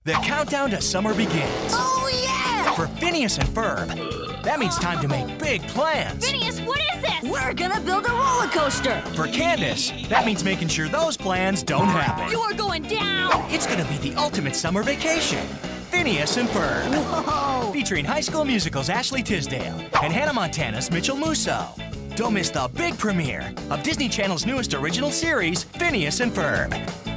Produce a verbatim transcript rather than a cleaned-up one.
The countdown to summer begins. Oh, yeah! For Phineas and Ferb, that means time to make big plans. Phineas, what is this? We're gonna build a roller coaster. For Candace, that means making sure those plans don't happen. You're going down. It's gonna be the ultimate summer vacation. Phineas and Ferb. Whoa! Featuring High School Musical's Ashley Tisdale and Hannah Montana's Mitchell Musso. Don't miss the big premiere of Disney Channel's newest original series, Phineas and Ferb.